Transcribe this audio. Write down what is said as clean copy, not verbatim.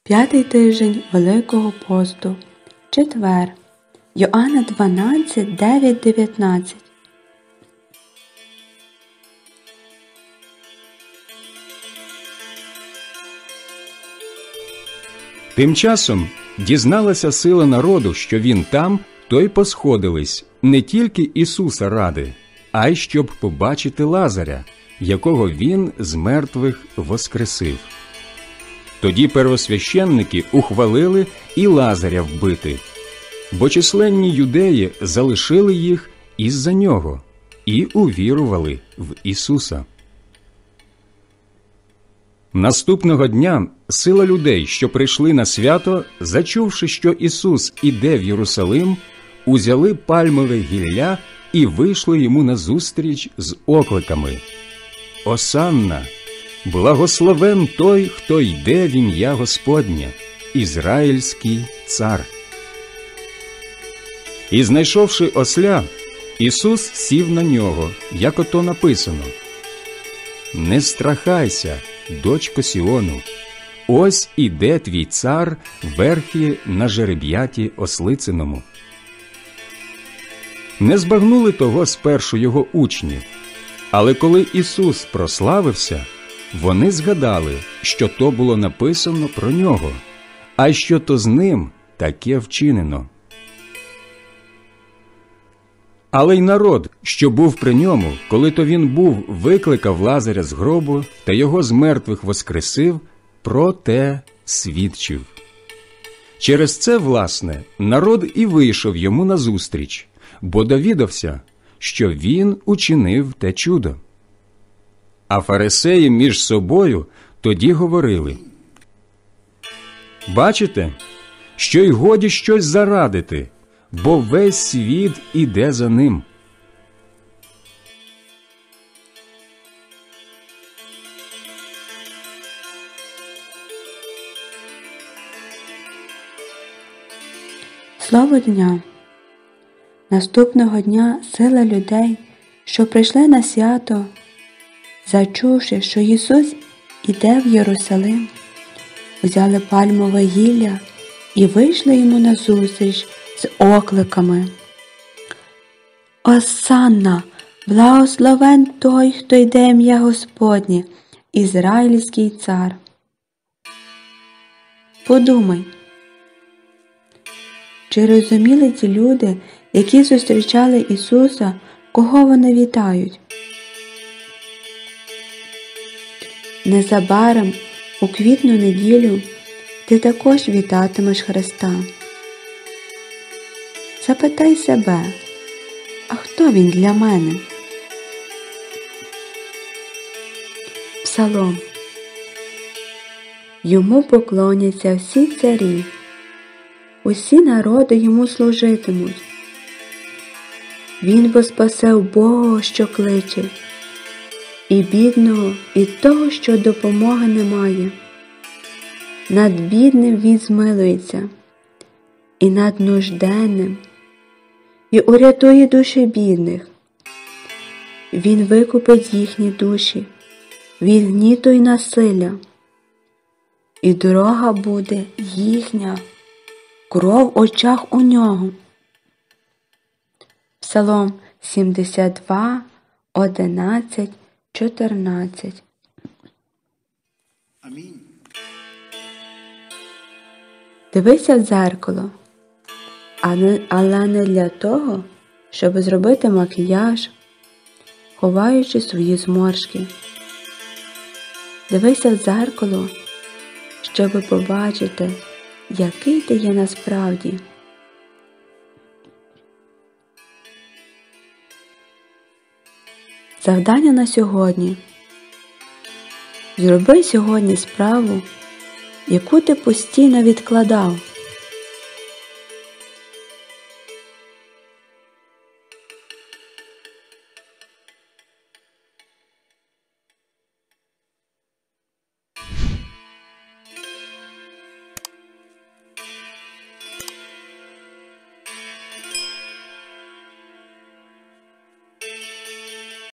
П'ятий тиждень Великого посту. Четвер. Йоанна 12, 9, 19. Тим часом дізналася сила народу, що він там, то й посходились не тільки Ісуса ради, а й щоб побачити Лазаря, якого він з мертвих воскресив. Тоді первосвященники ухвалили і Лазаря вбити, бо численні юдеї залишили їх із-за нього і увірували в Ісуса. Наступного дня сила людей, що прийшли на свято, зачувши, що Ісус іде в Єрусалим, узяли пальмове гілля і вийшли йому назустріч з окликами: «Осанна! Благословен той, хто йде в ім'я Господнє, Ізраїльський цар». І, знайшовши осля, Ісус сів на нього, як ото написано: «Не страхайся, дочко Сіону, ось іде твій цар верхи на жереб'яті ослициному». Не збагнули того спершу його учні, але коли Ісус прославився, вони згадали, що то було написано про нього, а що то з ним таке вчинено. Але й народ, що був при ньому, коли то він був викликав Лазаря з гробу та його з мертвих воскресив, про те свідчив. Через це, власне, народ і вийшов йому назустріч, бо довідався, що він учинив те чудо. А фарисеї між собою тоді говорили: «Бачите, що й годі щось зарадити, бо весь світ іде за ним». Слово дня. Наступного дня сила людей, що прийшли на свято, зачувши, що Ісус іде в Єрусалим, взяли пальмове гілля і вийшли йому назустріч з окликами: «Осанна! Благословен той, хто йде в ім'я Господнє, Ізраїльський цар». Подумай, чи розуміли ці люди, які зустрічали Ісуса, кого вони вітають? Незабаром у квітну неділю ти також вітатимеш Христа. Запитай себе: а хто Він для мене? Псалом. Йому поклоняться всі царі, усі народи йому служитимуть. Він воспасе убогого, що кличе, і бідного, і того, що допомоги немає. Над бідним він змилується, і над нужденним, і урятує душі бідних. Він викупить їхні душі від гніту й насилля, і дорога буде їхня, кров в очах у нього. Псалом 72, 11, 14. Амінь. Дивися в дзеркало, але не для того, щоб зробити макіяж, ховаючи свої зморшки. Дивися в дзеркало, щоб побачити, який ти є насправді. Завдання на сьогодні. Зроби сьогодні справу, яку ти постійно відкладав.